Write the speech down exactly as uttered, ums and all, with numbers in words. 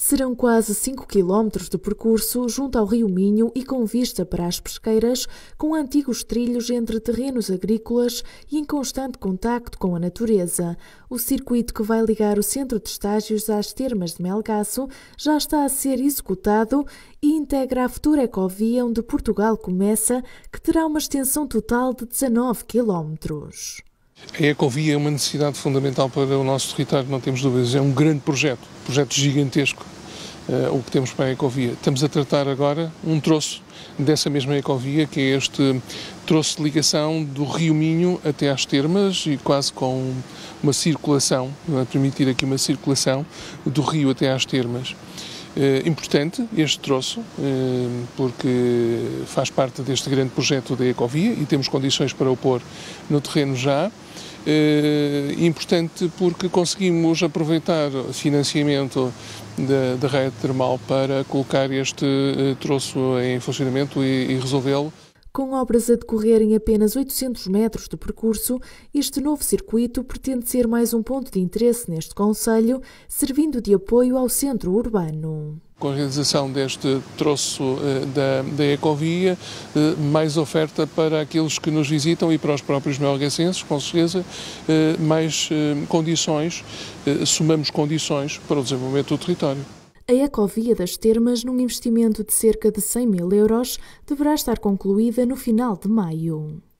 Serão quase cinco quilómetros de percurso junto ao Rio Minho e com vista para as pesqueiras, com antigos trilhos entre terrenos agrícolas e em constante contacto com a natureza. O circuito que vai ligar o centro de estágios às termas de Melgaço já está a ser executado e integra a futura ecovia onde Portugal começa, que terá uma extensão total de dezanove quilómetros. A ecovia é uma necessidade fundamental para o nosso território, não temos dúvidas. É um grande projeto, um projeto gigantesco, uh, o que temos para a ecovia. Estamos a tratar agora um troço dessa mesma ecovia, que é este troço de ligação do Rio Minho até às termas e quase com uma circulação, a permitir aqui uma circulação do rio até às termas. É importante este troço, porque faz parte deste grande projeto da ecovia e temos condições para o pôr no terreno já. É importante porque conseguimos aproveitar financiamento da, da rede termal para colocar este troço em funcionamento e, e resolvê-lo. Com obras a decorrer em apenas oitocentos metros de percurso, este novo circuito pretende ser mais um ponto de interesse neste concelho, servindo de apoio ao centro urbano. Com a realização deste troço uh, da, da ecovia, uh, mais oferta para aqueles que nos visitam e para os próprios melgacenses, com certeza, uh, mais uh, condições, uh, somamos condições para o desenvolvimento do território. A ecovia das termas, num investimento de cerca de cem mil euros, deverá estar concluída no final de maio.